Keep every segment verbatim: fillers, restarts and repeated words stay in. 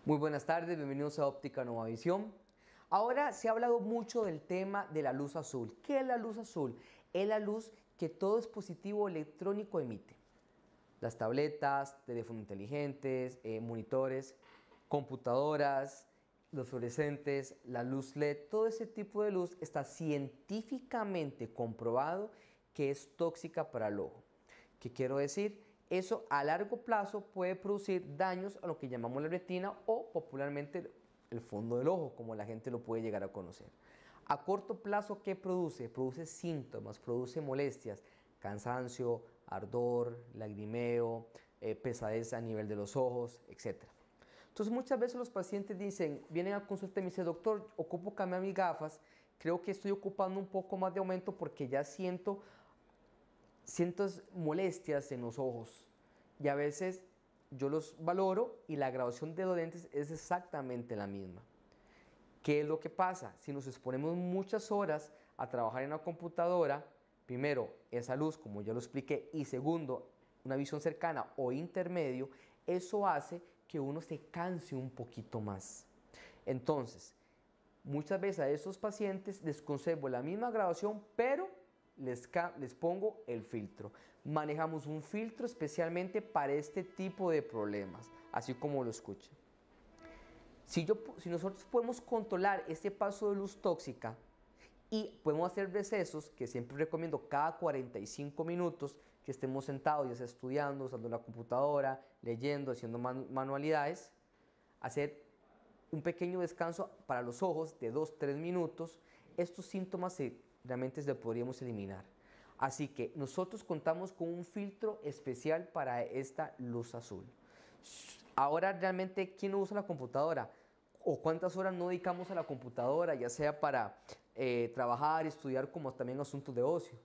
Muy buenas tardes, bienvenidos a Óptica Nova Visión. Ahora se ha hablado mucho del tema de la luz azul. ¿Qué es la luz azul? Es la luz que todo dispositivo electrónico emite. Las tabletas, teléfonos inteligentes, eh, monitores, computadoras, los fluorescentes, la luz L E D, todo ese tipo de luz está científicamente comprobado que es tóxica para el ojo. ¿Qué quiero decir? Eso a largo plazo puede producir daños a lo que llamamos la retina o popularmente el fondo del ojo, como la gente lo puede llegar a conocer. A corto plazo, ¿qué produce? Produce síntomas, produce molestias, cansancio, ardor, lagrimeo, eh, pesadez a nivel de los ojos, etcétera. Entonces muchas veces los pacientes dicen, vienen a consulta y me dicen, doctor, ocupo cambiar mis gafas, creo que estoy ocupando un poco más de aumento porque ya siento siento molestias en los ojos y a veces yo los valoro y la graduación de los lentes es exactamente la misma. ¿Qué es lo que pasa? Si nos exponemos muchas horas a trabajar en la computadora, primero, esa luz, como ya lo expliqué, y segundo, una visión cercana o intermedio, eso hace que uno se canse un poquito más. Entonces, muchas veces a esos pacientes les conservo la misma graduación, pero Les, les pongo el filtro. Manejamos un filtro especialmente para este tipo de problemas, así como lo escuchan. Si, yo, si nosotros podemos controlar este paso de luz tóxica y podemos hacer recesos, que siempre recomiendo cada cuarenta y cinco minutos, que estemos sentados, ya sea estudiando, usando la computadora, leyendo, haciendo man manualidades, hacer un pequeño descanso para los ojos de dos a tres minutos, estos síntomas se realmente lo podríamos eliminar. Así que nosotros contamos con un filtro especial para esta luz azul. Ahora realmente, ¿quién no usa la computadora? ¿O cuántas horas no dedicamos a la computadora, ya sea para eh, trabajar, estudiar, como también asuntos de ocio?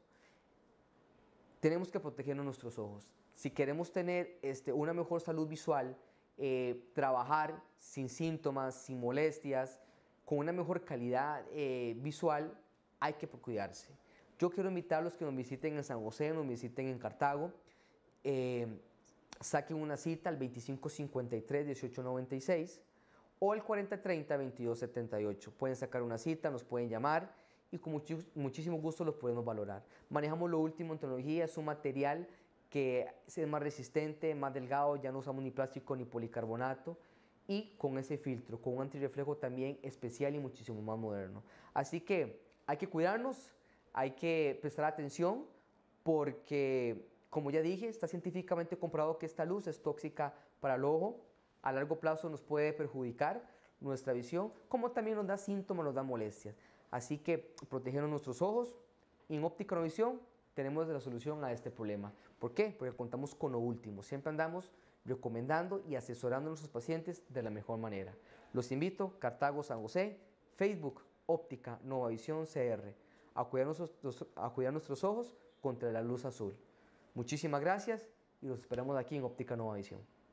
Tenemos que protegernos nuestros ojos. Si queremos tener este, una mejor salud visual, eh, trabajar sin síntomas, sin molestias, con una mejor calidad eh, visual, hay que cuidarse. Yo quiero invitarlos que nos visiten en San José, nos visiten en Cartago, eh, saquen una cita al veinticinco cincuenta y tres dieciocho noventa y seis o al cuarenta treinta veintidós setenta y ocho. Pueden sacar una cita, nos pueden llamar y con much muchísimo gusto los podemos valorar. Manejamos lo último en tecnología, es un material que es más resistente, más delgado, ya no usamos ni plástico ni policarbonato, y con ese filtro, con un antirreflejo también especial y muchísimo más moderno. Así que hay que cuidarnos, hay que prestar atención porque, como ya dije, está científicamente comprobado que esta luz es tóxica para el ojo, a largo plazo nos puede perjudicar nuestra visión, como también nos da síntomas, nos da molestias. Así que protegiendo nuestros ojos, y en Óptica Nova Visión tenemos la solución a este problema. ¿Por qué? Porque contamos con lo último. Siempre andamos recomendando y asesorando a nuestros pacientes de la mejor manera. Los invito, Cartago, San José, Facebook, Óptica Nova Visión C R, a cuidar nuestros, a cuidar nuestros ojos contra la luz azul. Muchísimas gracias y los esperamos aquí en Óptica Nova Visión.